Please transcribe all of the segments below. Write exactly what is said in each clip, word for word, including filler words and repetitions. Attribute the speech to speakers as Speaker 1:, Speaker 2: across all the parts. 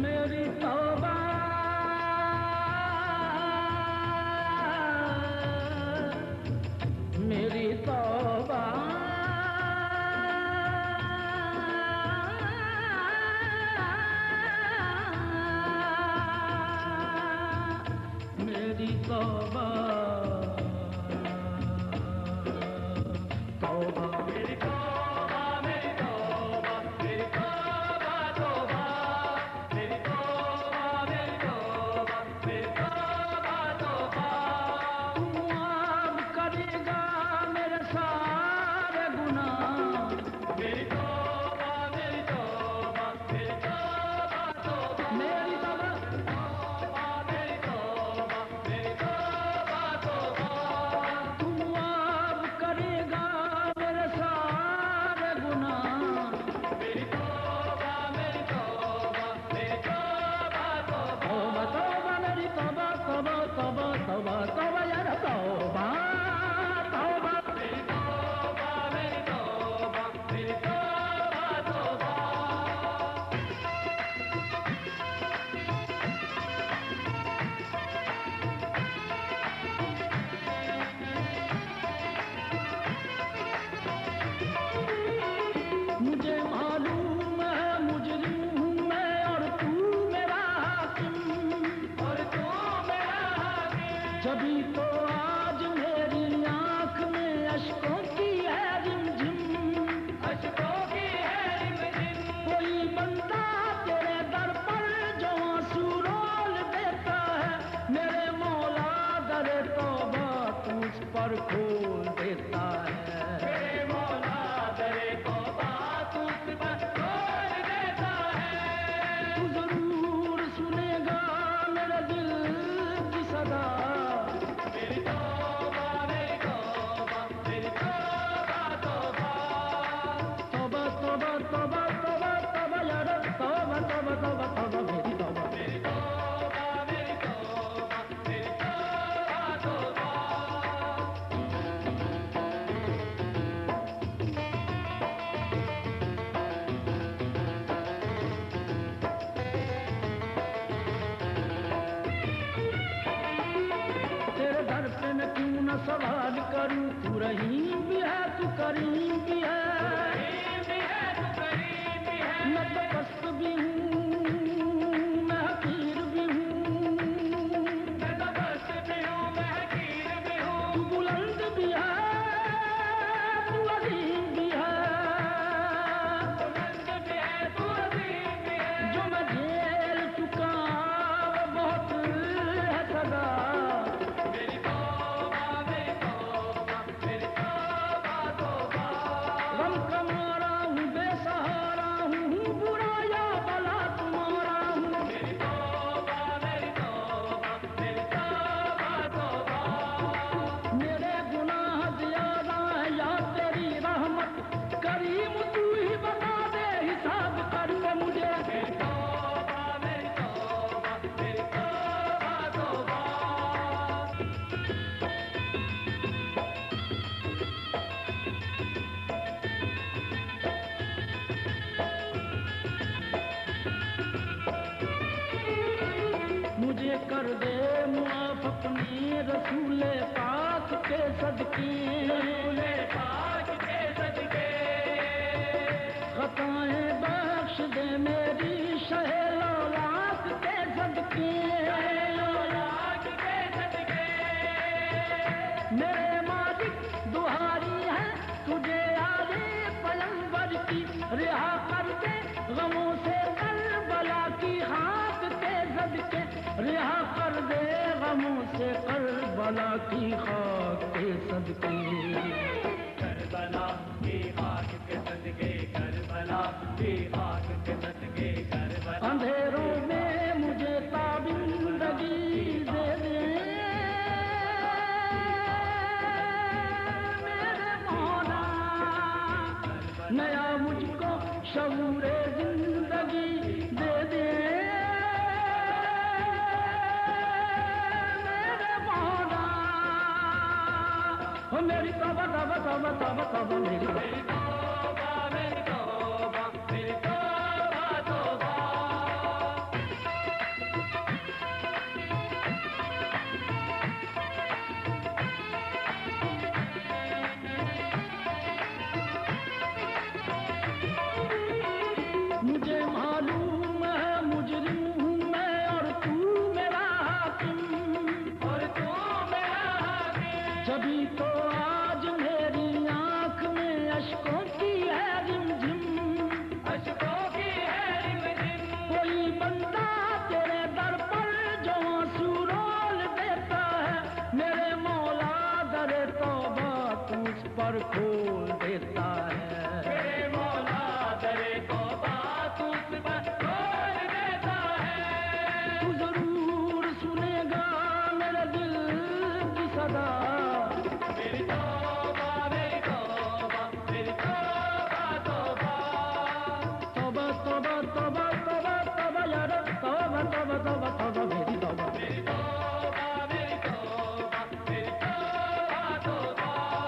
Speaker 1: मेरी तौबा मेरी तौबा मेरी तौबा तौबा मेरी तौबा मेरी तौबा मेरी तौबा तौबा मेरी तौबा मेरी तौबा मेरी तौबा तौबा तू माफ करेगा मेरे सारे गुनाह मेरी तौबा मेरी तौबा मेरी तौबा तौबा मेरी तौबा तौबा मेरी तौबा मेरी तौबा तौबा तू माफ करेगा मेरे सारे गुनाह मेरी तौबा मेरी तौबा मेरी तौबा तौबा तौबा मेरी तौबा तौबा तौबा तौबा तौबा यार तौबा तौबा मेरी तौबा मेरी तौबा मेरी तौबा तौबा मुझे मालूम है मुजरिम हूँ मैं और तू मेरा हाकिम और तू मेरा हाकिम जभी तो आज मेरी आंख में अश्कों की है रिमझिम अश्कों की है रिमझिम कोई बंदा तेरे दर पर जो आंसू रोल देता है मेरे मौला दरे तौबा तू उस पर खोल देता है मेरे मौला दरे तौबा तू उस पर खोल देता है तू जरूर सुनेगा मेरे दिल की सदा मेरी तौबा मेरी तौबा मेरी तौबा तौबा तौबा तौबा तौबा तौबा तौबा यार तौबा तौबा तौबा तौबा मेरी तौबा मेरी तौबा मेरी तौबा मेरी तौबा तौबा तेरे दर पे मैं क्यों न सवाल करूं तू रहीम भी है तू करीम भी है मैं तो पस्त भी हूँ मैं हकीर भी हूँ मैं तो पस्त भी हूँ मैं हकीर भी हूँ तू बुलंद भी है तू अजीम भी है बुलंद भी है तू अजीम भी है जो मैं झेल चुका वो बहुत है सदा मेरी तौबा मेरी तौबा मेरी तौबा तौबा गम का मारा हूँ बेसहारा हूँ बुरा या भला तुम्हारा हूँ मेरी तौबा मेरी तौबा मेरी तौबा तौबा मेरे गुनाह ज्यादा है या तेरी रहमत करीम तू ही बता दे हिसाब करके मुझे मेरी तौबा मेरी तौबा मेरी तौबा तौबा मुझे कर दे मुआफ अपनी रसूले पाक के सदके रसूले पाक के सदके खताएं बख्श दे मेरी शहे लौलाक के सदके लौलाक के सदके मेरे मालिक दुहारी है तुझे आले पलंबर की रिहा कर दे गमों से करबला की खाक के सदके रिहा कर दे गमों से करबला की खाक के सदके करबला की खाक के सदके करबला की खाक के सदके करबला अंधेरों में मुझे ताबिंदगी दे दे मेरे मौला नया मुझको शऊरे जिंदगी दे दे मेरे मौला ओ मेरी तौबा तौबा तौबा तौबा तौबा मेरी तौबा मेरी तौबा मेरी तौबा तौबा जभी तो आज मेरी आंख में अश्कों की है रिमझिम, अश्कों की है रिमझिम। कोई बंदा तेरे दर पर जो आंसू रोल देता है, मेरे मौला दरे तौबा तू उस पर खोल देता है। मेरे मौला दरे तौबा तू उस पर खोल देता है। तू जरूर सुनेगा मेरे दिल की सदा, मेरी तौबा मेरी तौबा मेरी तौबा तौबा तौबा तौबा तौबा तौबा तौबा यार तौबा तौबा तौबा तौबा मेरी तौबा मेरी तौबा मेरी तौबा मेरी तौबा तौबा।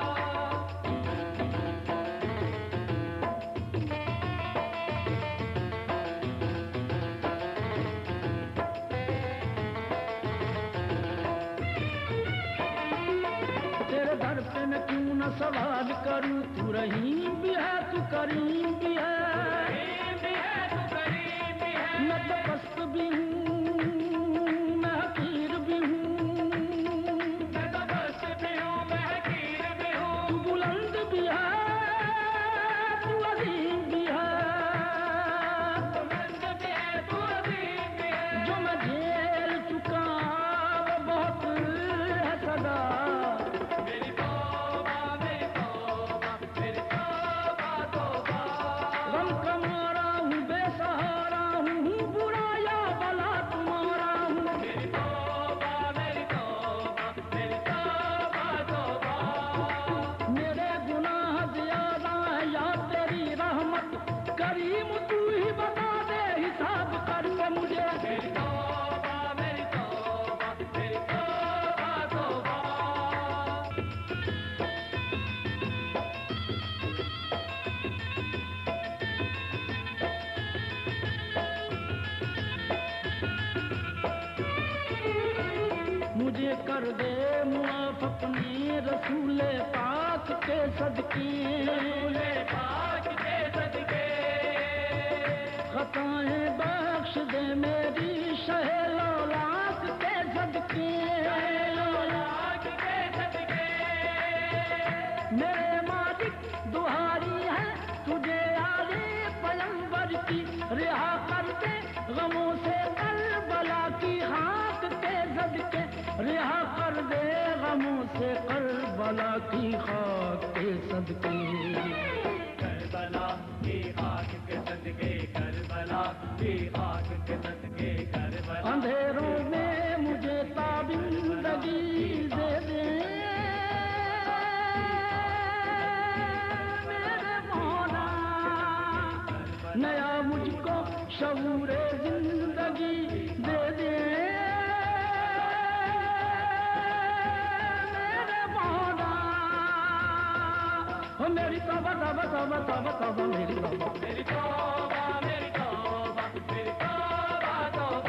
Speaker 1: तेरे दर पे मैं क्यों न सवाल करूं, तू रहीम भी है तू करीम भी है, रहीम भी है तू करीम भी है। मैं तो पस्त भी हूँ मैं हकीर भी हूँ, मैं तो पस्त भी हूँ मैं हकीर भी हूँ। तू बुलंद भी है तू अजीम भी है, बुलंद भी है तू अजीम भी है। जो मैं झेल चुका वो बहुत है सदा, मेरी तौबा मेरी तौबा मेरी तौबा तौबा। गम का मारा हूँ बेसहारा हूँ, बुरा या भला तुम्हारा हूँ, मेरी तौबा मेरी तौबा मेरी तौबा तौबा। मेरे गुनाह ज्यादा है या तेरी रहमत, करीम तू ही बता दे हिसाब करके मुझे, मेरी तौबा मेरी तौबा मेरी तौबा तौबा। मुझे कर दे मुआफ अपने रसूले पाक के सदके, रसूले पाक के सदके। खताएं बख्श दे मेरी शहे लौलाक के सदके, लौलाक के सदके। मेरे मालिक दुहारी है तुझे आले पैगंबर की, रिहा कर दे गमों से करबला की खाक के सदके, रिहा कर दे गमों से करबला की खाक के सदके, करबला की खाक के सदके, करबला की खाक के सदके, करबला। अंधेरों में मुझे ताबिंदगी दे दे मेरे मौला, नया मुझको शऊरे जिंदगी दे दे मेरे मौला। हो मेरी तौबा तौबा तौबा तौबा तौबा मेरी तौबा मेरी तौबा मेरी तौबा मेरी तौबा तौबा।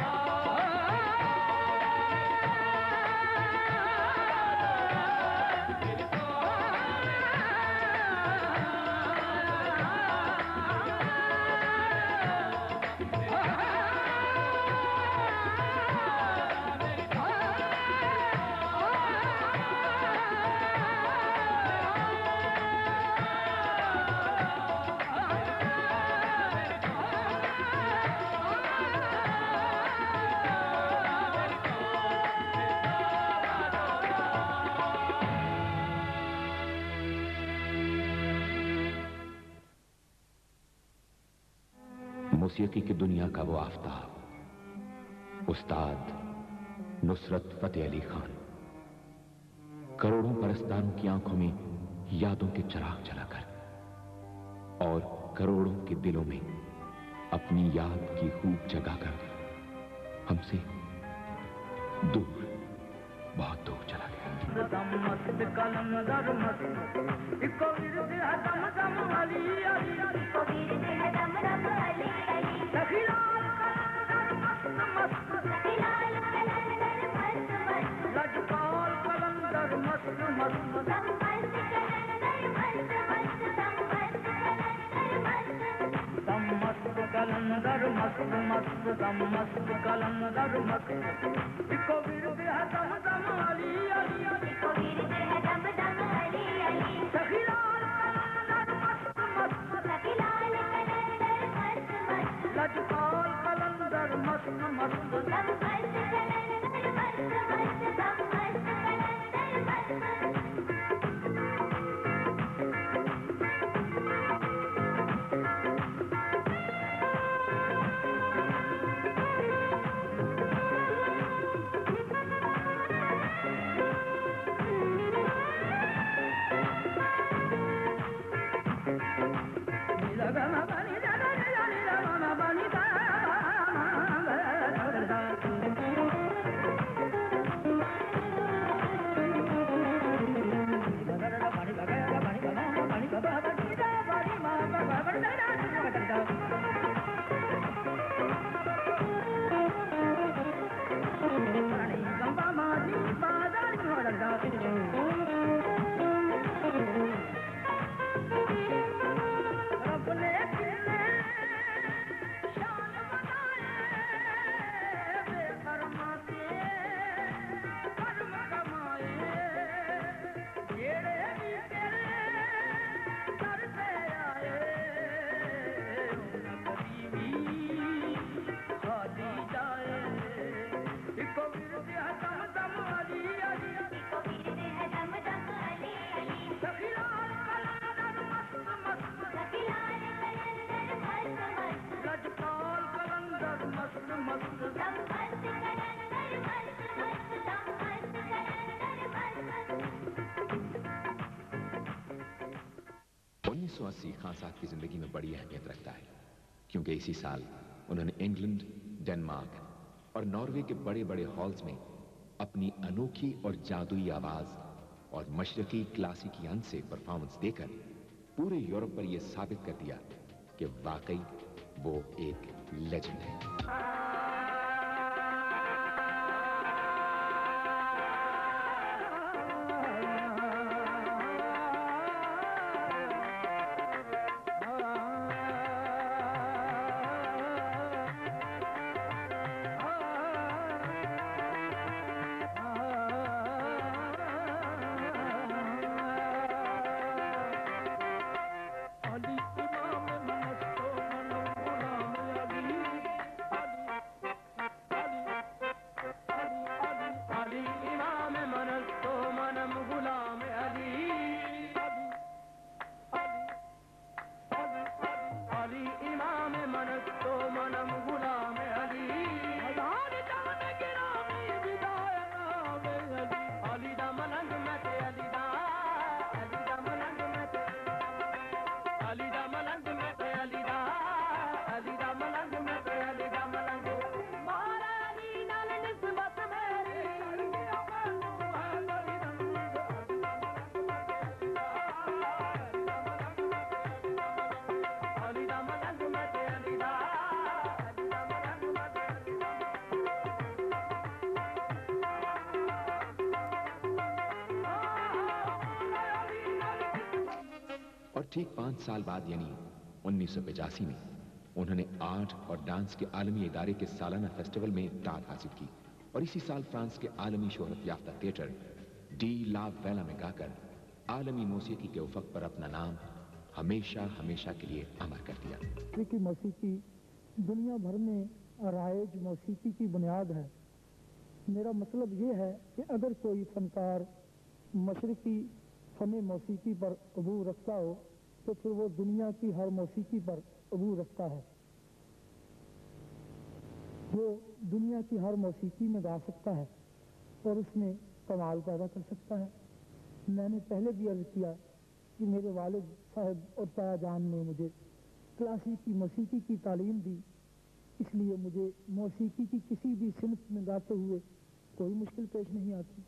Speaker 2: मौसीकी की दुनिया का वो आफताब, उस्ताद नुसरत फतेह अली खान, करोड़ों परस्तारों की आंखों में यादों के चिराग जलाकर और करोड़ों के दिलों में अपनी याद की खूब जगाकर हमसे दूर, बहुत दूर चला गया।
Speaker 1: मस्त कलंदर मस्त इको विरद है दम दम अली अली, इको विरद है दम दम अली अली। सखीलाल कलंदर मस्त मस्त, सखीलाल कलंदर मस्त मस्त, लजपाल कलंदर मस्त मस्त, दम मस्त कलंदर मस्त मस्त, दम मस्त कलंदर मस्त मस्त, दम मस्त कलंदर मस्त मस्त। दम मस्त कलंदर मस्त इको विरद है दम दम अली अली इको विरद है दम दम अली अली सखी लाल कलंदर मस्त मस्त सखी लाल कलंदर मस्त मस्त लजपाल कलंदर मस्त मस्त दम मस्त कलंदर मस्त मस्त दम मस्त कलंदर मस्त
Speaker 2: उन्नीस सौ अस्सी खान साहब की जिंदगी में बड़ी अहमियत रखता है क्योंकि इसी साल उन्होंने इंग्लैंड, डेनमार्क और नॉर्वे के बड़े बड़े हॉल्स में अपनी अनोखी और जादुई आवाज और मशरकी क्लासिकी अंश से परफॉर्मेंस देकर पूरे यूरोप पर यह साबित कर दिया कि वाकई वो एक लेजेंड है। और ठीक पांच साल बाद यानी उन्नीस सौ पचासी में उन्होंने आर्ट और डांस के आलमी इदारे के सालाना फेस्टिवल में टाट हासिल की और इसी साल फ्रांस के आलमी शोहरत याफ्ता थिएटर डी ला वेला में गाकर आलमी मौसीकी के उफक पर अपना नाम हमेशा हमेशा के लिए अमर कर दिया।
Speaker 3: मशरकी मौसीकी दुनिया भर में राइज मौसीकी की बुनियाद है। मेरा मतलब ये है कि अगर कोई फनकार मशरकी फन मौसीकी पर अबूर रखता हो तो फिर वो दुनिया की हर मौसीकी पर अबूर रखता है। वो दुनिया की हर मौसीकी में गा सकता है और उसमें कमाल पैदा कर सकता है। मैंने पहले भी अर्ज किया कि मेरे वालिद साहब और ताया जान ने मुझे क्लासिकी मौसीकी की तालीम दी, इसलिए मुझे मौसीकी की किसी भी सिनफ में गाते हुए कोई मुश्किल पेश नहीं आती।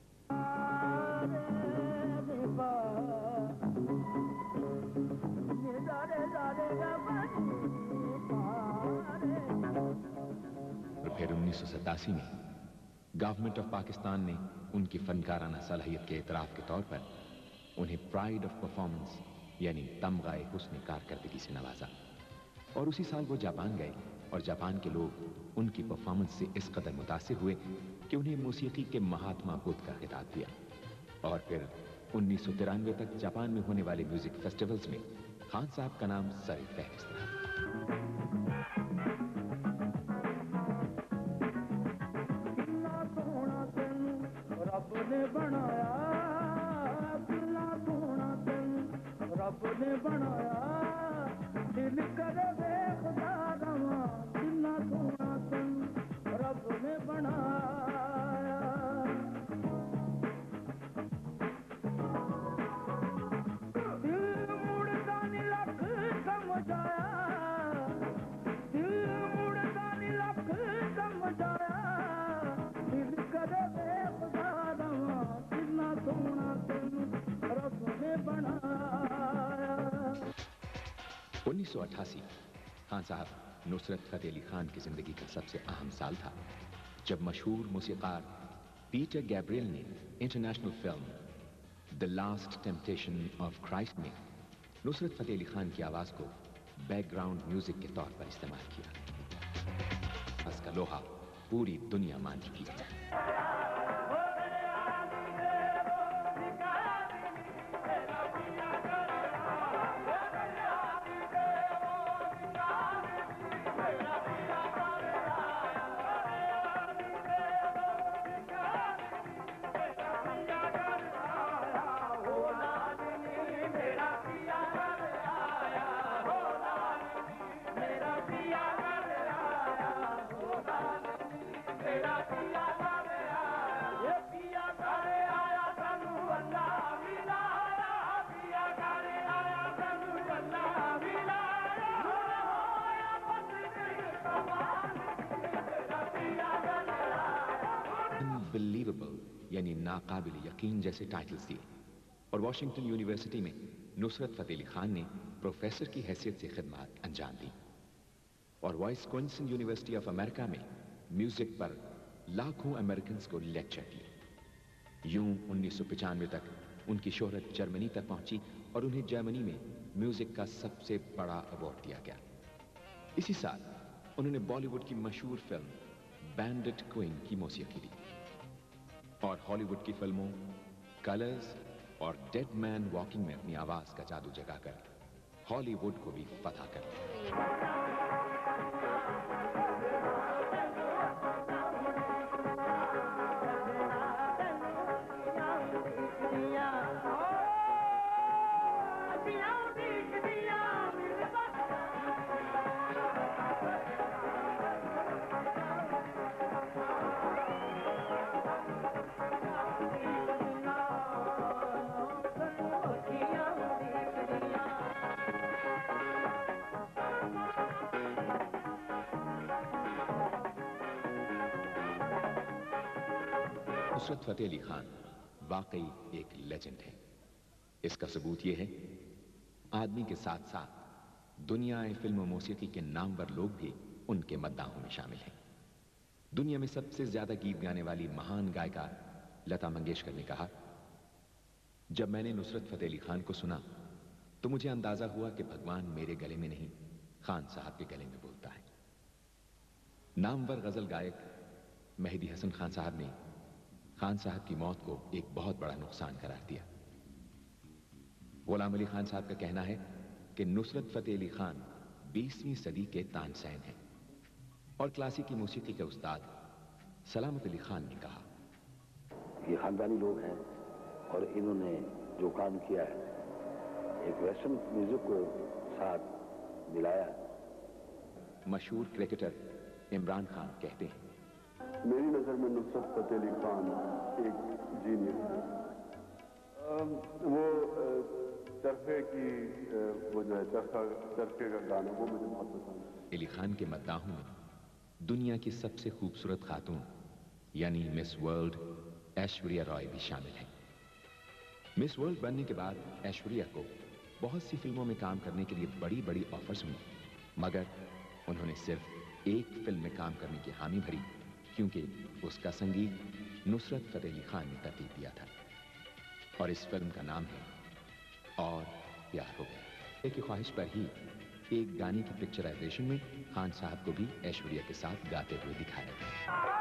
Speaker 2: और फिर उन्नीस सौ सतासी में गवर्नमेंट ऑफ पाकिस्तान ने उनकी फनकाराना सलाहियत के एतराफ के तौर पर उन्हें प्राइड ऑफ परफॉर्मेंस यानी तमगाए हुस्न कारकर्दगी से नवाजा और उसी साल वो जापान गए और जापान के लोग उनकी परफॉर्मेंस से इस कदर मुतासिर हुए कि उन्हें मौसीकी के महात्मा बुद्ध का खिताब दिया। और फिर उन्नीस सौ तिरानवे तक जापान में होने वाले म्यूजिक फेस्टिवल्स में खान साहब का नाम सर फहरिस्त रहा।
Speaker 1: रब ने बनाया, कितना सोना तेनू रब ने बनाया, दिल करे देखदा रवां, कितना सोना तेनू रब ने बनाया। दिल मुड़दा नी लख समझ आया, दिल मुड़दा नी लख समझ आया, दिल करे देखदा रवां, कितना सोना तेनू रब ने बनाया।
Speaker 2: उन्नीस सौ अट्ठासी खान साहब नुसरत फतेह अली खान की जिंदगी का सबसे अहम साल था, जब मशहूर मूसीकार पीटर गैब्रियल ने international film the Last Temptation of Christ में नुसरत फतेह अली खान की आवाज को बैकग्राउंड म्यूजिक के तौर पर इस्तेमाल किया। इसका लोहा पूरी दुनिया मान चुकी है। अनबिलीवेबल यानी नाकाबिल यकीन जैसे टाइटल्स दिए और वॉशिंगटन यूनिवर्सिटी में नुसरत फतेह अली खान ने प्रोफेसर की हैसियत से खिदमत अंजाम दी और विस्कॉन्सिन यूनिवर्सिटी ऑफ अमेरिका में म्यूजिक पर लाखों अमेरिकन्स को लेक्चर दिए। यूं उन्नीस सौ पचानवे तक उनकी शोहरत जर्मनी तक पहुंची और उन्हें जर्मनी में म्यूजिक का सबसे बड़ा अवार्ड दिया गया। इसी साल उन्होंने बॉलीवुड की मशहूर फिल्म बैंडिट क्वीन की मौसीकी दी और हॉलीवुड की फिल्मों कलर्स और डेड मैन वॉकिंग में अपनी आवाज का जादू जगाकर हॉलीवुड को भी फतह कर दिया। नुसरत फतेह अली खान वाकई एक लेजेंड है। इसका सबूत यह है आदमी के साथ साथ दुनिया फिल्म मौसीकी के नामवर लोग भी उनके मद्दाहों में शामिल हैं। दुनिया में सबसे ज्यादा गीत गाने वाली महान गायिका लता मंगेशकर ने कहा, जब मैंने नुसरत फतेह अली खान को सुना तो मुझे अंदाजा हुआ कि भगवान मेरे गले में नहीं खान साहब के गले में बोलता है। नामवर गजल गायक मेहदी हसन खान साहब ने खान साहब की मौत को एक बहुत बड़ा नुकसान करार दिया। गुलाम अली खान साहब का कहना है कि नुसरत फतेह अली खान बीसवीं सदी के तानसेन हैं और क्लासिकी मौसीकी के उस्ताद सलामत अली खान ने कहा,
Speaker 4: ये खानदानी लोग हैं और इन्होंने जो काम किया है एक वेस्टर्न म्यूजिक को साथ मिलाया।
Speaker 2: मशहूर क्रिकेटर इमरान खान कहते हैं,
Speaker 5: मेरी नजर में नुसरत फतेह अली खान एक जीनियस है। वो चरखे की वो जो है चरखा चरखे का गाना वो मुझे बहुत पसंद है।
Speaker 2: अली खान के मद्दाहों में दुनिया की सबसे खूबसूरत खातून यानी मिस वर्ल्ड ऐश्वर्या रॉय भी शामिल है। मिस वर्ल्ड बनने के बाद ऐश्वर्या को बहुत सी फिल्मों में काम करने के लिए बड़ी बड़ी ऑफर्स हुई, मगर उन्होंने सिर्फ एक फिल्म में काम करने की हामी भरी क्योंकि उसका संगीत नुसरत फतेह अली खान ने तरतीब दिया था और इस फिल्म का नाम है और प्यार हो गया। की ख्वाहिश पर ही एक गाने की पिक्चराइजेशन में खान साहब को भी ऐश्वर्या के साथ गाते हुए दिखाया गया।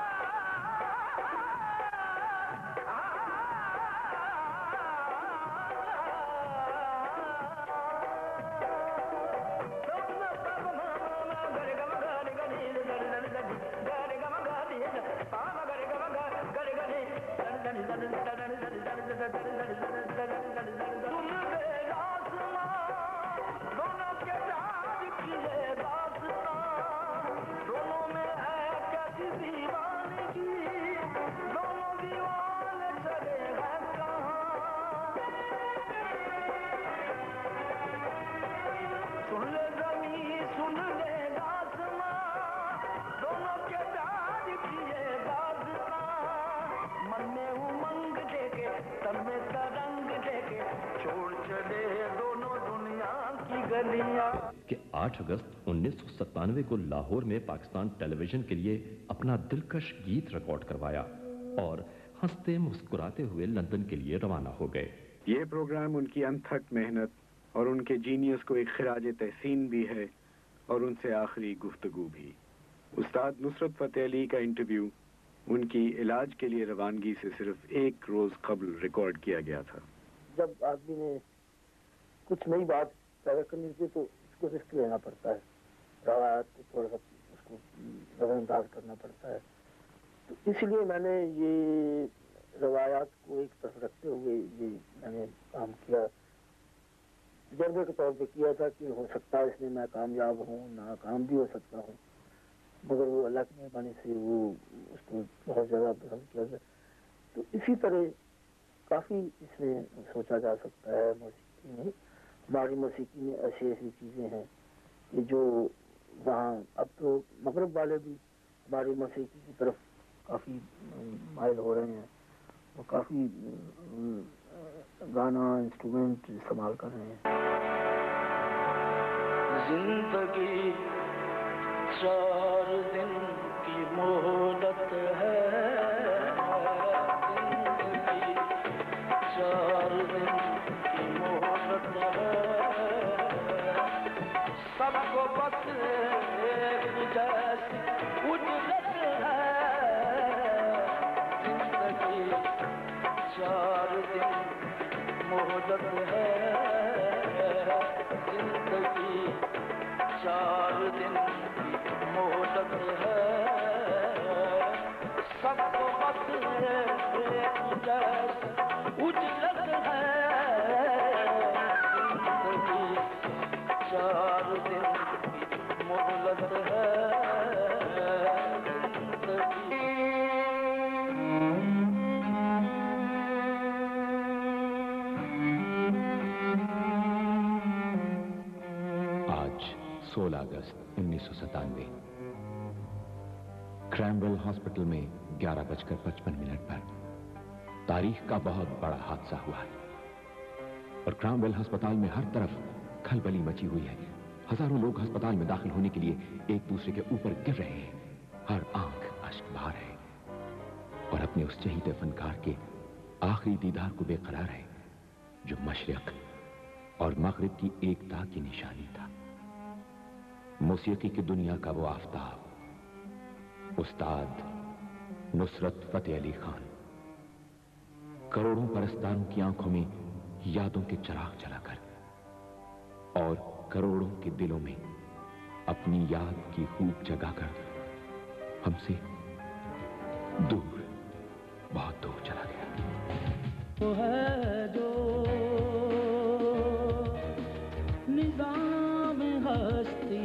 Speaker 6: कि आठ अगस्त उन्नीस सौ सत्तानवे को लाहौर में पाकिस्तान टेलीविजन के लिए अपना दिलकश गीत रिकॉर्ड करवाया और हंसते मुस्कुराते हुए लंदन के लिए रवाना हो गए।
Speaker 7: ये प्रोग्राम उनकी अनथक मेहनत और उनके जीनियस को एक खिराज तहसीन भी है और उनसे आखिरी गुफ्तगू भी। उस्ताद नुसरत फतेह अली का इंटरव्यू उनकी इलाज के लिए रवानगी से सिर्फ एक रोज कबल रिकॉर्ड किया गया था।
Speaker 3: जब आदमी ने कुछ नई बात पैदा करनी थी तो उसको रिस्क लेना पड़ता है, रवायत को थोड़ा सा उसको नजरअंदाज करना पड़ता है। तो इसलिए मैंने ये रवायात को एक तरफ रखते हुए ये मैंने काम किया, तजर्बे के तौर पे किया था कि हो सकता है इसमें मैं कामयाब हूँ, नाकाम भी हो सकता हूँ, मगर वो अल्लाह की मेहरबानी से वो उसको बहुत ज़्यादा पसंद किया गया। तो इसी तरह काफ़ी इसमें सोचा जा सकता है। मौसीकी में, हमारी मौसीकी में ऐसी ऐसी चीज़ें हैं कि जो वहाँ अब तो मगरब वाले भी हमारी मौसीकी की तरफ काफ़ी माइल हो रहे हैं, वो काफ़ी गाना इंस्ट्रूमेंट इस्तेमाल कर रहे हैं।
Speaker 1: जिंदगी चार दिन की मोहलत है, जिंदगी चार दिन की मोहलत है, सबको बस एक जैसी उजरत है, जिंदगी चार दिन मोहलत है, जिंदगी चार दिन मोहलत है, सबको बस एक जैसी उजरत है, जिंदगी चार दिन मोहलत है, जिंदगी।
Speaker 2: सोलह अगस्त उन्नीस सौ सतानवे क्रैमवेल हॉस्पिटल में ग्यारह बजकर पचपन मिनट पर तारीख का बहुत बड़ा हादसा हुआ है और क्रैमवेल अस्पताल में हर तरफ खलबली मची हुई है। हजारों लोग अस्पताल में दाखिल होने के लिए एक दूसरे के ऊपर गिर रहे हैं, हर आंख अश्क बहा है और अपने उस चहीते फनकार के आखिरी दीदार को बेकरार है जो मशरिक और मगरिब की एकता की निशानी था। मौसीकी की दुनिया का वो आफताब, उस्ताद नुसरत फतेह अली खान, करोड़ों परस्तारों की आंखों में यादों के चिराग जलाकर और करोड़ों के दिलों में अपनी याद की खूब जगाकर हमसे दूर, बहुत दूर चला गया।
Speaker 1: वो है जो निज़ाम हस्ती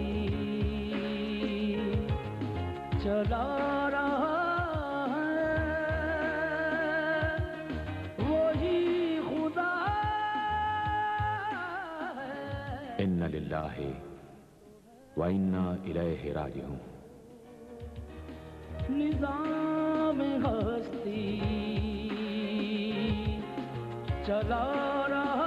Speaker 1: चला रहा है, वही खुदा है।
Speaker 2: इन्ना लिल्लाहि व इन्ना इलैहि राजिऊन।
Speaker 1: निज़ाम हस्ती चला रहा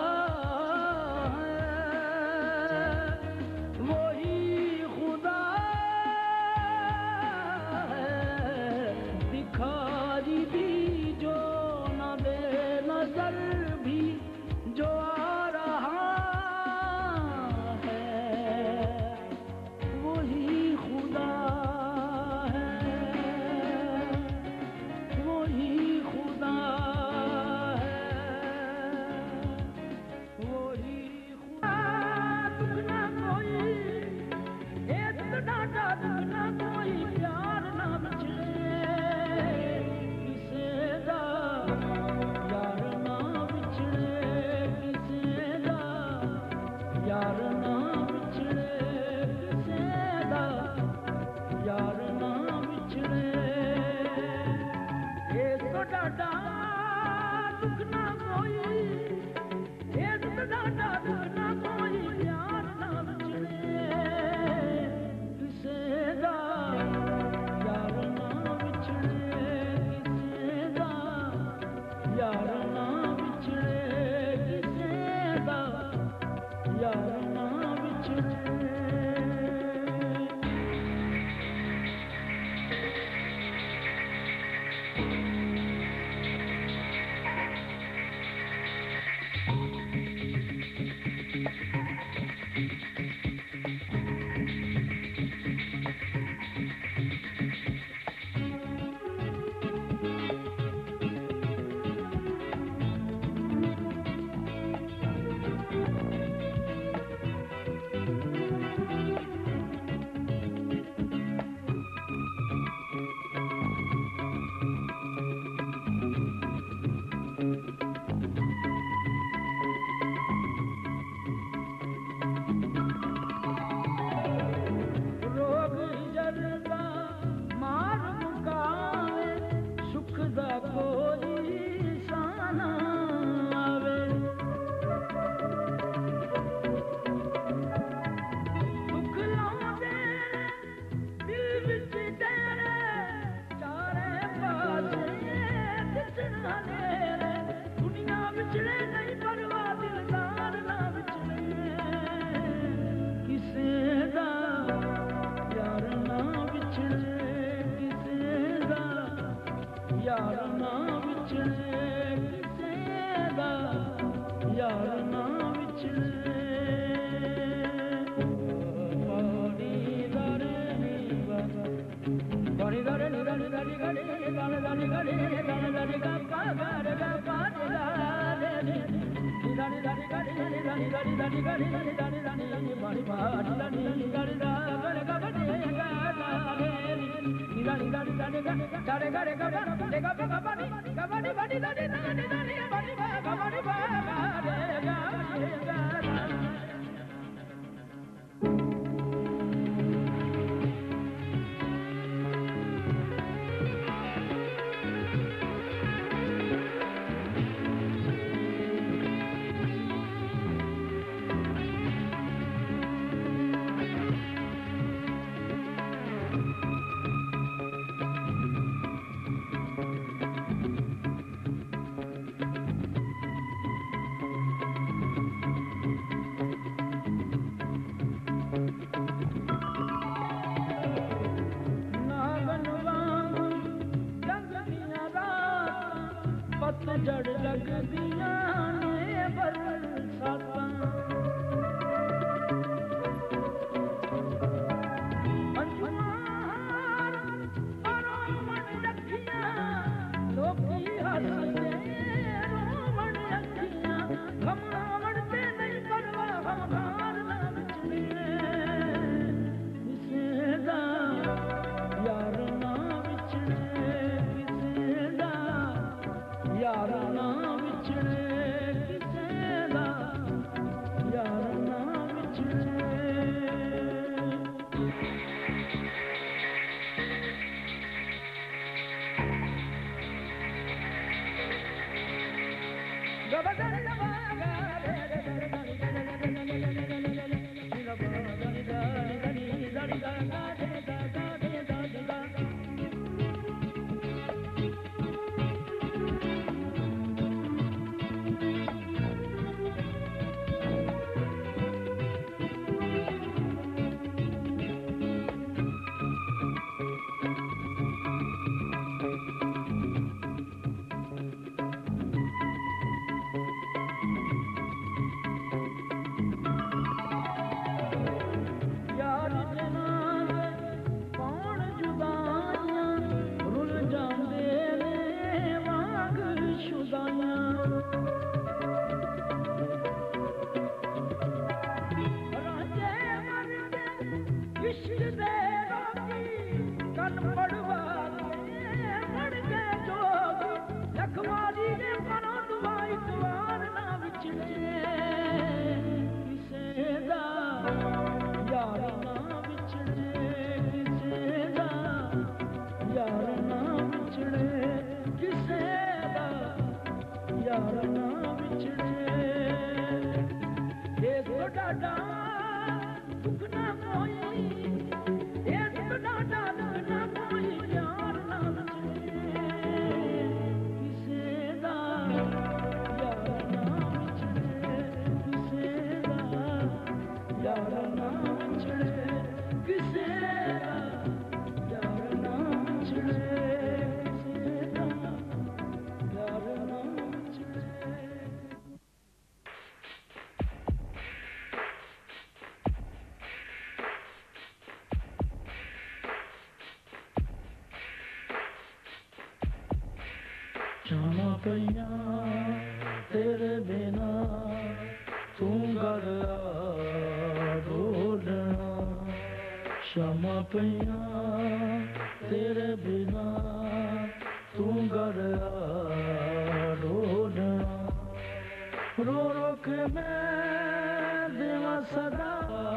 Speaker 1: विछड़े नहीं परवाह दिलदार ना विछड़े किसे दा यार ना विछड़े किसे दा यार ना विछड़े किसे दा यार ना विछड़े Gani gani gani gani gani gani gani gani gani gani gani ga pa ga re ga pa re ga re re gani gani gani gani gani gani gani gani gani gani gani gani bani bani gani gani ga ga re ga ga re ga ga re re gani gani gani gani ga re ga re ga ga re ga ga bani ga bani bani gani gani gani bani ba ga bani ba ga re ga re ga जड़ लग दिया ने बरसातां अंजुमान परों मन रखियां लोकी हंसदे रोवण अखियां गमां वड़दे नहीं परवाह गमगार ना विछड़े किसे दा यार ना विछड़े किसे दा यार ना विछड़े किसे दा यार ना विछड़े गबदर लगा रे रे रे गनी गनी गनी गनी गनी गनी
Speaker 8: शामा पैया तेरे बिना तू घर ढूंढना शामा पैया तेरे बिना तू घर ढूंढना रो रो के मैं देवा सदा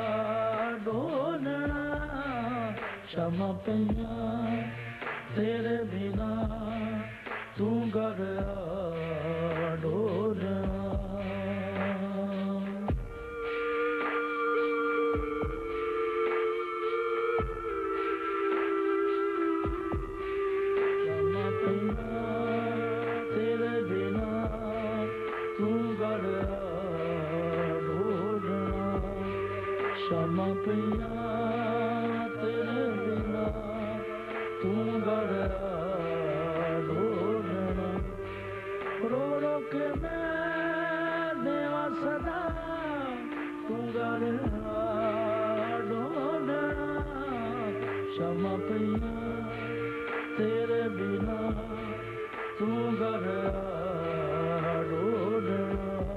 Speaker 8: ढूंढना शामा पैया तेरे बिना तू घर ढूंढना तेरे बिना तू पिया तेरे बिना तू गड़या ढूंढना रो रो के मैं देवा सदा तू गड़या ढूंढना क्षमा पिया तेरे बिना तू गड़या ढूंढना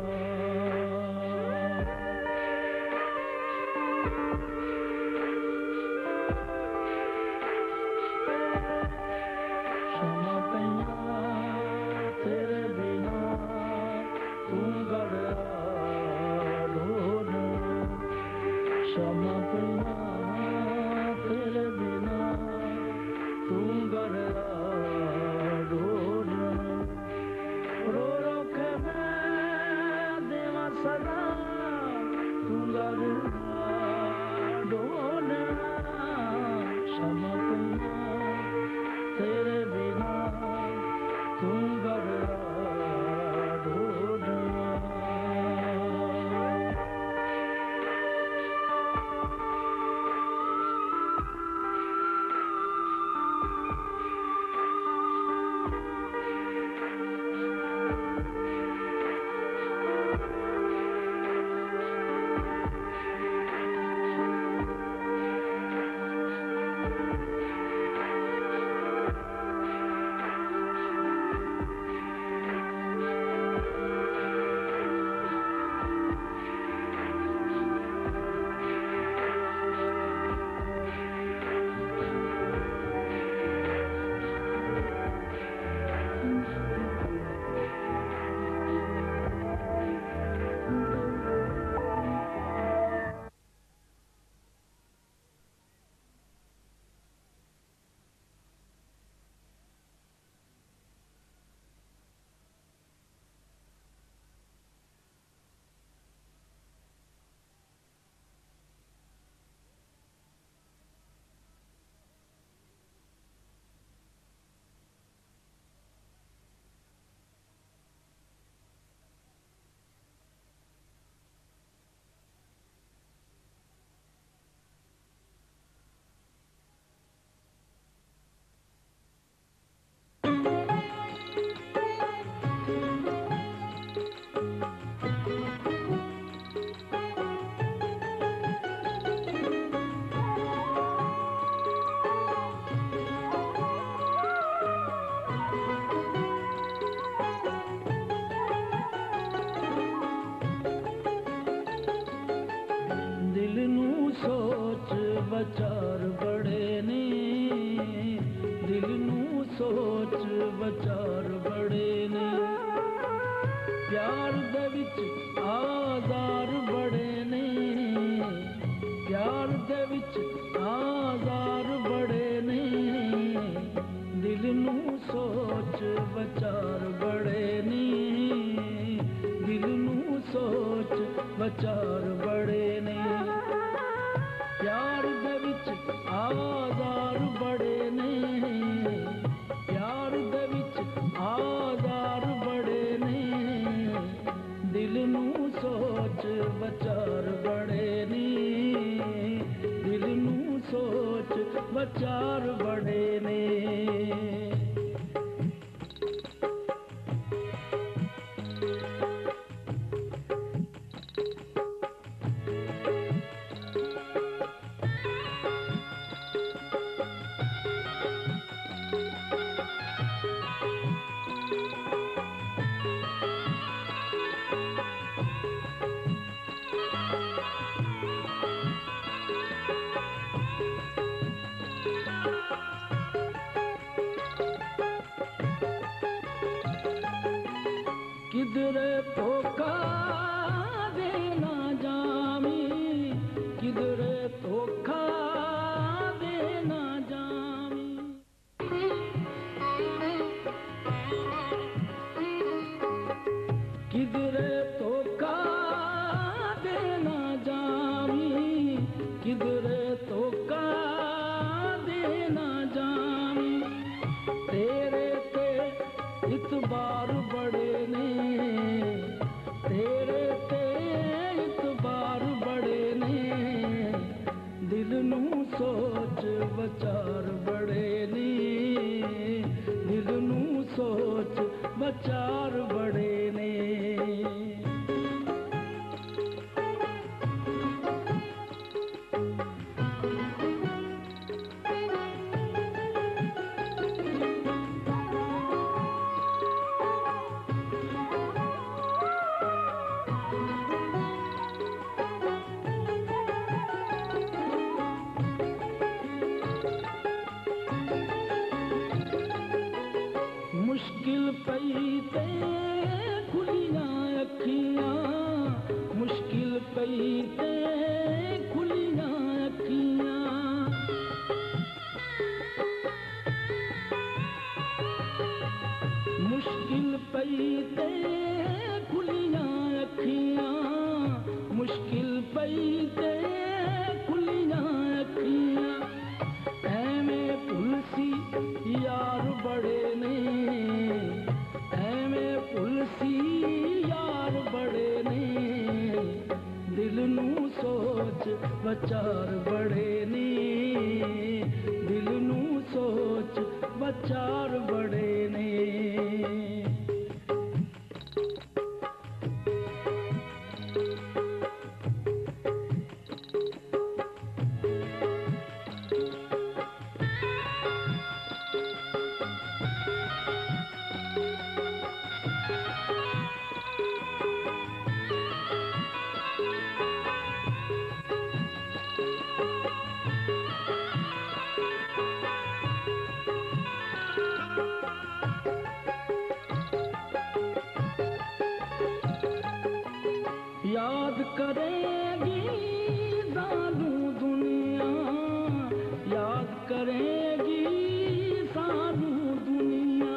Speaker 8: विचार बड़े ने दिल नू सोच विचार बड़े ने प्यार दे विच आज़ार बड़े ने प्यार दे विच आज़ार बड़े ने दिल नू सोच विचार बड़े ने दिल नू सोच विचार बड़े ने प्यार दे विच आज़ार बड़े ने प्यार दे विच आज़ार बड़े ने दिल नू सोच विचार बड़े ने दिल नू सोच विचार बड़े ने किधरे धोखा देना जामी किधरे धोखा देना जामी किधरे धोखा देना जामी किधरे धोखा देना जामी तेरे ते इतबार बड़े ने तेरे ते इतबार बड़े ने वचार बड़े ने। मुश्किल पई ते खुलियां अखियां, मुश्किल पई ते खुलियां अखियां। मुश्किल पई ते खुलियां अखियां, मुश्किल पई ते खुलियां अखियां। ऐवें पुलसी यार बड़े ने, ऐवें पुलसी यार बड़े ने। दिल नू सोच वचार बड़े ने, दिल नू सोच वचार बड़े ने। याद करेगी सानू दुनिया, याद करेगी सानू दुनिया।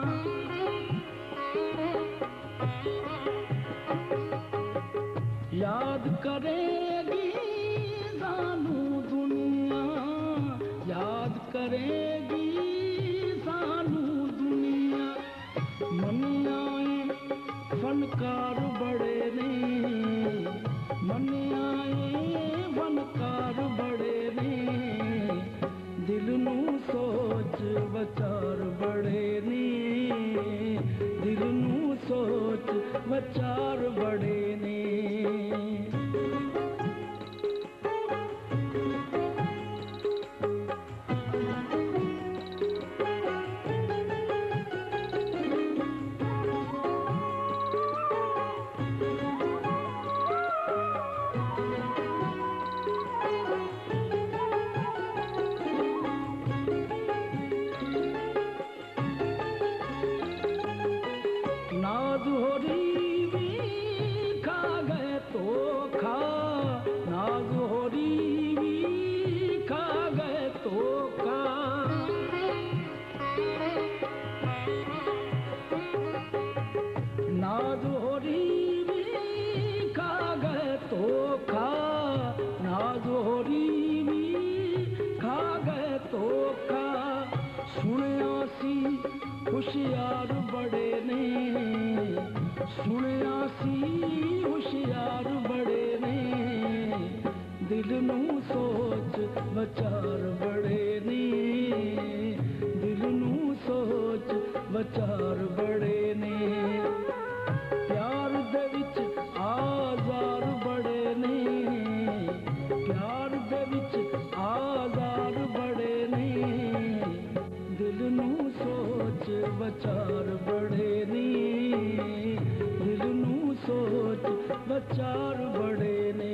Speaker 8: याद करेगी सानू दुनिया, याद करेगी सानू दुनिया। मनियाए फनकार बड़े ने, मनियाए फनकार बड़े ने। दिल नू सोच वचार बड़े ने, दिल नू सोच वचार बड़े ने। नाज हो रीवी खा गए तो खा, नाज हो रीवी खा गए तो खा। नाज हो रीवी खा गए तो खा, नाज हो रीवी खा गए तो खा। सुनिया सी होशियार बड़े ने, सुनिया सी होशियार बड़े ने। दिल नू सोच वचार बड़े ने, दिल नू सोच वचार बड़े ने। प्यार दे विच आज़ार बड़े ने, प्यार दे विच आज़ार बड़े ने। दिल नू सोच वचार बड़े ने, दिल नू सोच वचार बड़े ने।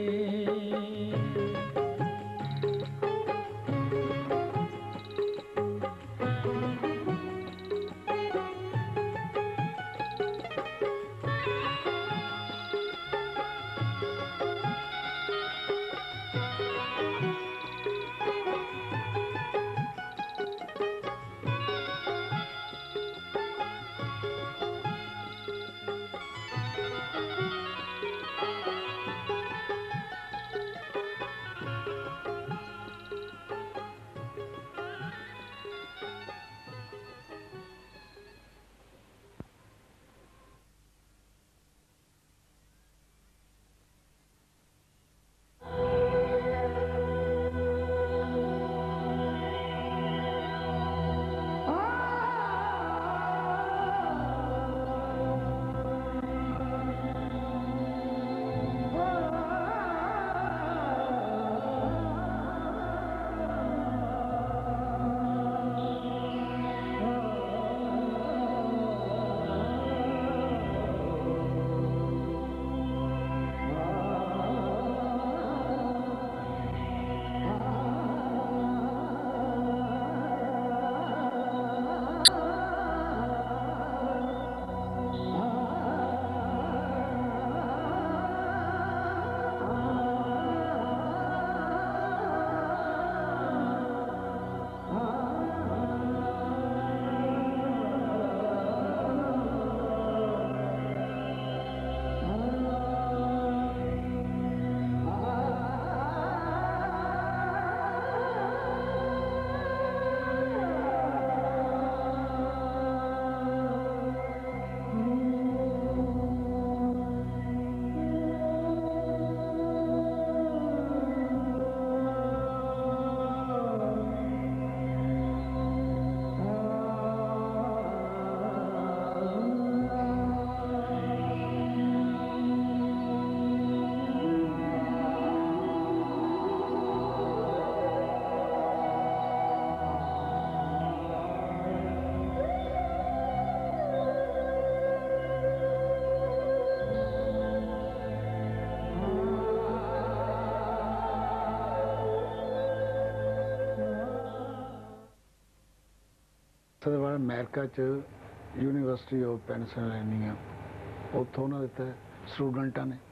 Speaker 9: सदवार अमेरिका च यूनिवर्सिटी ऑफ पेंसिल्वेनिया उत्थों उन्होंने दिता स्टूडेंटा ने।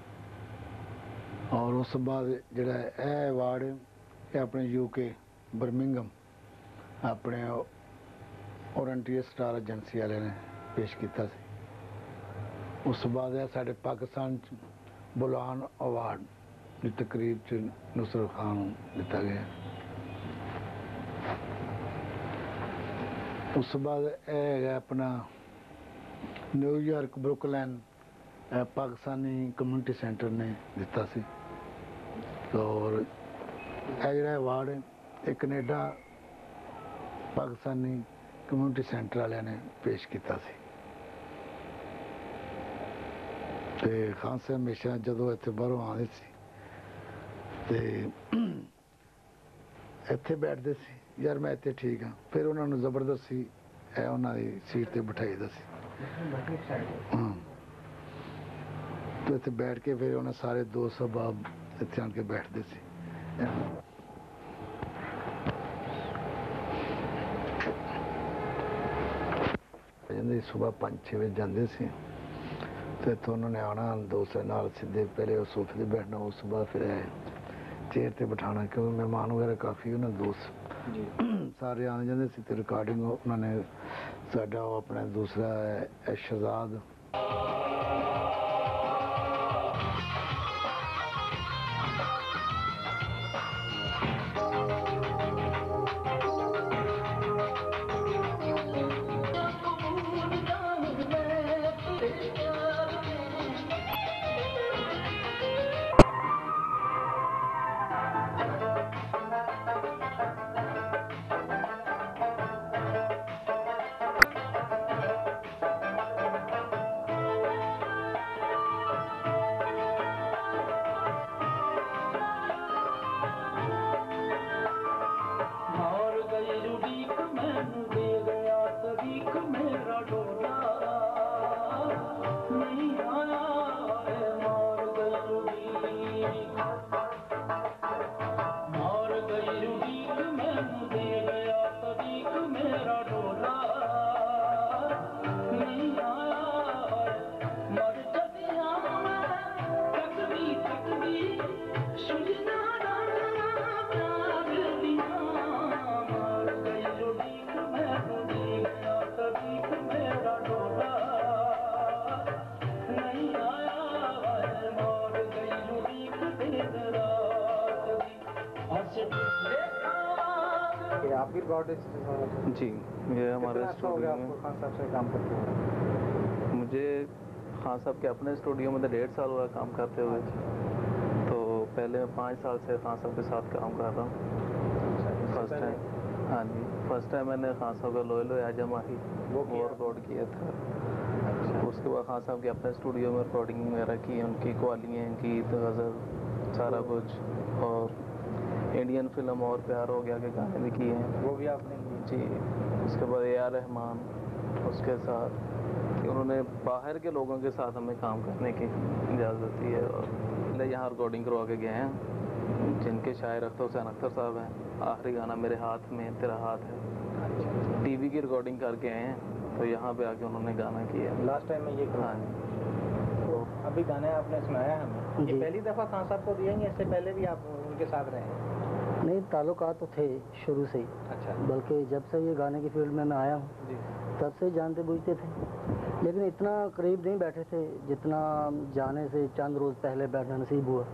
Speaker 9: और उस बाद जोड़ा यह अवार्ड ये अपने यूके बर्मिंगम अपने ओरेंटियर स्टार एजेंसी वाले ने पेश किया। उस बाद यह साढ़े पाकिस्तान बुलान अवार्ड की तकरीब च नुसरत खान दिता गया। उस बाद यह अपना New York Brooklyn Pakistani community centre ने दिता सी। और यह जो अवार्ड है कनेडा पाकिस्तानी कम्यूनिटी सेंटर वाले ने पेश किया सी। ते खान साहब हमेशा जदों इत्थे बाहरों आते सी ते इत्थे बैठते सी, यार मैं इत्थे ठीक हाँ। फिर उन्होंने जबरदस्ती उन्होंने सीट पर बिठाई दा सी। हाँ तो इत्थे बैठ के फिर उन्हें सारे दोस्त अहबाब इत्थे आन के बैठते सी। सुबह पाँच छे बजे जाते सी तो इतों उन्होंने आना दोस्त नाल सीधे पहले उस सोफे पर बैठना, उस बाद फिर चेयर पर बिठाना क्योंकि मेहमान वगैरह काफ़ी उन्होंने दोस्त सारे आने जाते सी। रिकॉर्डिंग उन्होंने साडा अपना दूसरा शहजाद
Speaker 10: जी, ये हमारे स्टूडियो में
Speaker 3: खान साहब से काम करते हुए।
Speaker 10: मुझे खान साहब के अपने स्टूडियो में तो डेढ़ साल हुआ काम करते हुए। तो पहले मैं पाँच साल से खान साहब के साथ काम कर रहा हूँ। फर्स्ट टाइम हाँ जी फर्स्ट टाइम मैंने खान साहब का लोए लोए आजा माही वो रिकॉर्ड किया था। उसके बाद खान साहब के अपने स्टूडियो में रिकॉर्डिंग वगैरह की, उनकी कवालियाँ, गीत, गज़ल सारा कुछ। और इंडियन फिल्म और प्यार हो गया के गाने भी किए हैं,
Speaker 3: वो भी आपने किए
Speaker 10: जी। उसके बाद ए आर रहमान, उसके साथ कि उन्होंने बाहर के लोगों के साथ हमें काम करने की इजाज़त दी है। और पहले यहाँ रिकॉर्डिंग करवा के गए हैं जिनके शायर अख्तर हुसैन अख्तर साहब हैं। आखिरी गाना मेरे हाथ में तेरा हाथ है टीवी की रिकॉर्डिंग करके आए हैं, तो यहाँ पे आके उन्होंने गाना किया
Speaker 3: लास्ट टाइम में ये। हाँ तो अभी गाने आपने सुनाया हमें, ये पहली दफ़ा खान साहब को दिया या इससे पहले भी आप उनके साथ रहे हैं?
Speaker 11: नहीं, ताल्लुकात तो थे शुरू से ही।
Speaker 3: अच्छा।
Speaker 11: बल्कि जब से ये गाने की फील्ड में मैं आया हूँ तब से जानते बूझते थे, लेकिन इतना करीब नहीं बैठे थे जितना जाने से चंद रोज़ पहले बैठना नसीब हुआ।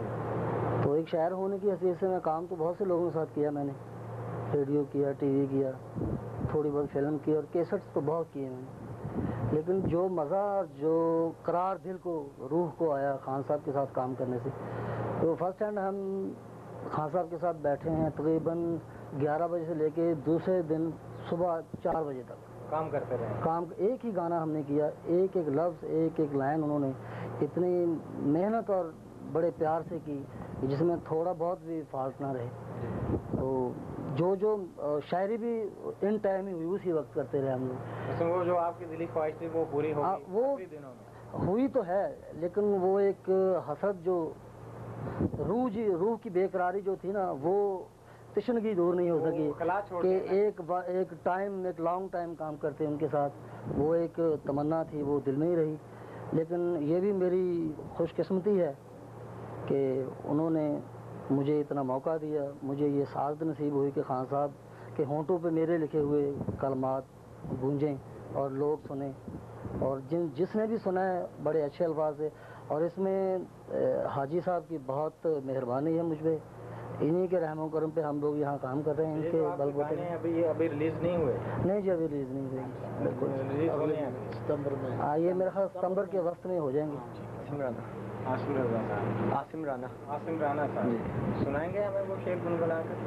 Speaker 11: तो एक शायर होने की हैसियत से मैं काम तो बहुत से लोगों के साथ किया मैंने, रेडियो किया, टीवी किया, थोड़ी बहुत फिल्म की और कैसेट्स तो बहुत किए मैंने। लेकिन जो मज़ा, जो करार दिल को, रूह को आया खान साहब के साथ काम करने से, तो फर्स्ट हैंड हम खान साहब के साथ बैठे हैं तकरीबन ग्यारह बजे से लेके दूसरे दिन सुबह चार बजे तक
Speaker 3: काम करते रहे।
Speaker 11: काम एक ही गाना हमने किया, एक एक लफ्ज़, एक एक लाइन उन्होंने इतनी मेहनत और बड़े प्यार से की जिसमें थोड़ा बहुत भी फॉल्ट ना रहे। तो जो जो शायरी भी इन टाइम ही हुई उसी वक्त करते रहे हम लोग।
Speaker 3: वो जो आपकी दिली ख्वाहिश थी वो पूरी हो गई
Speaker 11: वो
Speaker 3: दिनों में?
Speaker 11: हुई तो है, लेकिन वो एक हसरत जो रूह जी रूह की बेकरारी जो थी ना, वो तशनगी दूर नहीं हो सकी कि एक एक टाइम एक लॉन्ग टाइम काम करते उनके साथ, वो एक तमन्ना थी, वो दिल में ही रही। लेकिन ये भी मेरी खुशकिस्मती है कि उन्होंने मुझे इतना मौका दिया, मुझे ये सादत नसीब हुई कि खान साहब के होंठों पे मेरे लिखे हुए कलमात गूंजें और लोग सुने, और जिन जिसने भी सुना है बड़े अच्छे अल्फाज से। और इसमें हाजी साहब की बहुत मेहरबानी है मुझ पर, इन्हीं के रहमो करम पे हम लोग यहाँ काम कर रहे हैं। इनके बलबूते
Speaker 12: अभी ये अभी रिलीज नहीं हुए?
Speaker 11: नहीं जी, अभी रिलीज नहीं हुए, बिल्कुल सितंबर में। हाँ, ये मेरे ख्याल सितंबर के वक्त में हो जाएंगे।
Speaker 12: आसिम राना आसिम राना आसिम राना आसिम राना साहब सुनाएंगे हमें वो शेर गुनगुना कर?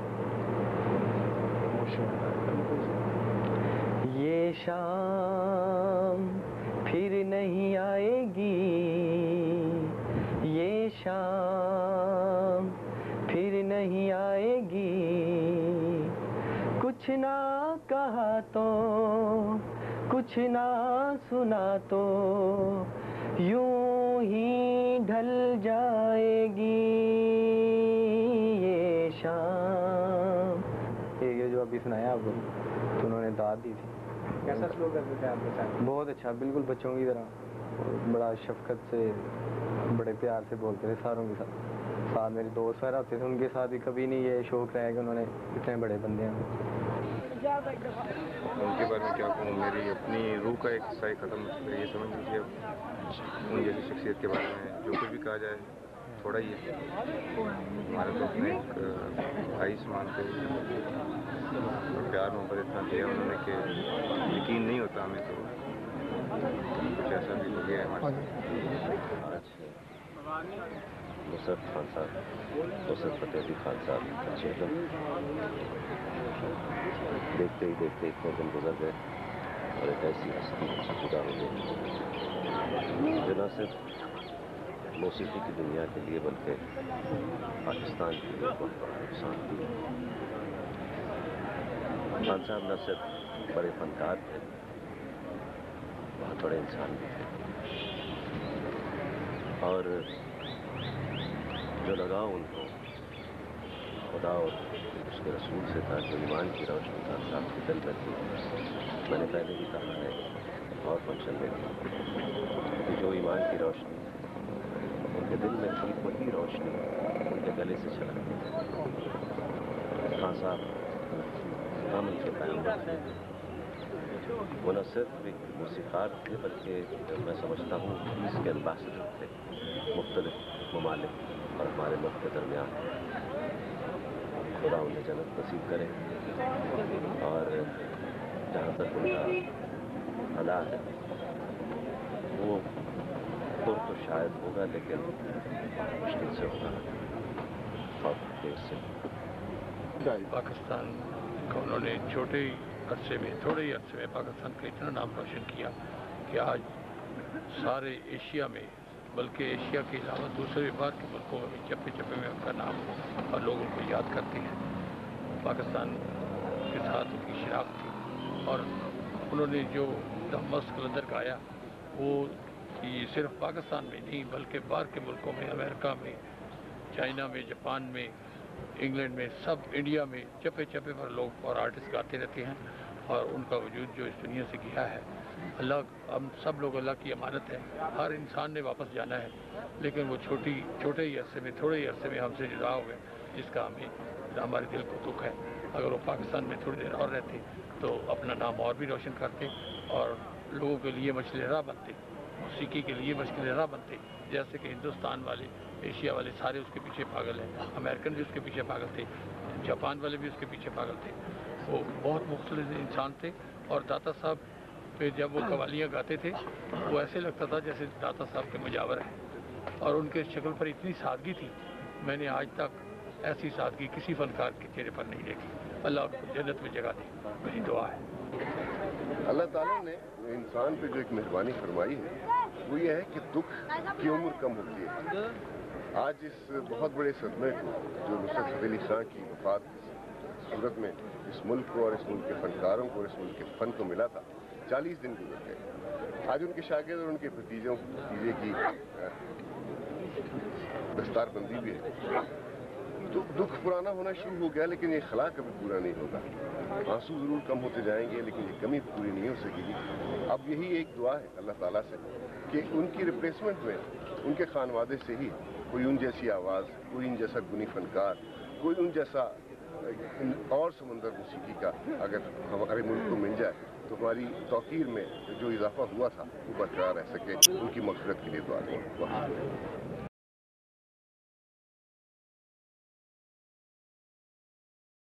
Speaker 13: ये शाम फिर नहीं आएगी, ये शाम फिर नहीं आएगी, कुछ ना कहा तो कुछ ना सुना तो यूं ही ढल जाएगी ये शाम।
Speaker 12: ये जो अभी सुनाया आपको तो उन्होंने दाद दी थी। कैसा स्लो करते थे आपके साथ? बहुत अच्छा, बिल्कुल बच्चों की तरह, बड़ा शफकत से बड़े प्यार से बोलते थे सारों के साथ। साथ मेरे दोस्त वगैरह होते थे, उनके साथ भी कभी नहीं ये शौक रहा कि उन्होंने इतने बड़े बंदे हैं।
Speaker 14: उनके बारे में क्या कहूँ, मेरी अपनी रूह का एक हिस्सा ही खत्म, ये समझ लीजिए। उन जैसी शख्सियत के बारे में जो कुछ भी कहा जाए थोड़ा ही है। हमारे तो अपने एक भाई समान थे, प्यार मोहब्बत इतना दिया उन्होंने कि यकीन नहीं होता हमें, तो कुछ ऐसा भी हो गया है हमारे।
Speaker 4: नुसरत खान साहब, नुसरत फतेह अली खान साहब अच्छे थे। देखते ही देखते इतने दिन गुजर गए और एक ऐसी हस्ती जुदा हो गई जो न सिर्फ मौसीकी की दुनिया के लिए बल्कि पाकिस्तान के लिए बहुत बड़ा नुकसान हुआ। खान साहब न सिर्फ बड़े फनकार थे, बहुत बड़े इंसान भी थे, और जो लगाव उनको खुदा और उसके रसूल से था, जो ईमान की रोशनी खान साहब के दिल में थी। मैंने पहले भी कहा है और फंक्शन में कि जो ईमान की रोशनी उनके दिल में थी, वही रोशनी उनके गले से छलकती थी। खान साहब हम उनके पैगंबर थे, वो न सिर्फ एक मूसीकार थे बल्कि मैं समझता हूँ इसके एम्बेसडर थे मुख्तलिफ ममालिक और हमारे मुल्क के दरमियान। खुदा उन्हें जन्नत नसीब करे, और जहाँ तक उनका अदा है वो पुर तो शायद होगा, लेकिन मुश्किल से होगा और देर से।
Speaker 15: पाकिस्तान का उन्होंने छोटे ही अरसे में, थोड़े ही अरसे में पाकिस्तान का इतना नाम रोशन किया कि आज सारे एशिया में, बल्कि एशिया के अलावा दूसरे बाहर के मुल्कों में चप्पे चप्पे में उनका नाम और लोग उनको याद करते हैं। पाकिस्तान के साथ उनकी शराकत थी, और उन्होंने जो द मस्त कलंदर गाया वो ये सिर्फ पाकिस्तान में नहीं बल्कि बाहर के मुल्कों में, अमेरिका में, चाइना में, जापान में, इंग्लैंड में, सब इंडिया में चप्पे चप्पे पर लोग और आर्टिस्ट गाते रहते हैं, और उनका वजूद जो इस दुनिया से गया है, अल्लाह, हम सब लोग अल्लाह की अमानत है। हर इंसान ने वापस जाना है, लेकिन वो छोटी छोटे ही अरसे में, थोड़े ही अरसे में हमसे जुदा हो गए, जिसका हमें हमारे दिल को दुख है। अगर वो पाकिस्तान में थोड़ी देर और रहते तो अपना नाम और भी रोशन करते और लोगों के लिए मछलेरा बनते, मौसीकी के लिए मछलेरा बनते, जैसे कि हिंदुस्तान वाले, एशिया वाले सारे उसके पीछे पागल हैं, अमेरिकन भी उसके पीछे पागल थे, जापान वाले भी उसके पीछे पागल थे। वो बहुत मुख्तलिफ इंसान थे, और दाता साहब पे जब वो कवालियाँ गाते थे वो ऐसे लगता था जैसे दाता साहब के मुजावर हैं, और उनके शक्ल पर इतनी सादगी थी, मैंने आज तक ऐसी सादगी किसी फनकार के चेहरे पर नहीं देखी। अल्लाह को जन्नत में जगह दी, मेरी दुआ है।
Speaker 16: अल्लाह ताला ने इंसान पे जो एक मेहरबानी फरमाई है वो ये है कि दुख की उम्र कम होती है। आज इस बहुत बड़े सदमे को जो नुसरत फतेह अली खान की वफात की सूरत में इस मुल्क को और इस मुल्क के फनकारों को और इस मुल्क के फन को मिला था, चालीस दिन गुजर गए। आज उनके शागिर्द और उनके भतीजों भतीजे की दस्तारबंदी भी है। तो दुख पुराना होना शुरू हो गया, लेकिन ये खला कभी पूरा नहीं होगा। आंसू जरूर कम होते जाएंगे, लेकिन ये कमी पूरी नहीं हो सकेगी। अब यही एक दुआ है अल्लाह ताला से कि उनकी रिप्लेसमेंट में उनके खानवादे से ही कोई उन जैसी आवाज़, कोई उन जैसा गुनी फनकार, कोई उन जैसा और समंदर मौसीकी का अगर हमारे मुल्क को मिल जाए तो हमारी तौकीर में जो इजाफा हुआ था वो बरकरार रह सके। उनकी मग़फ़िरत के लिए दुआ करें।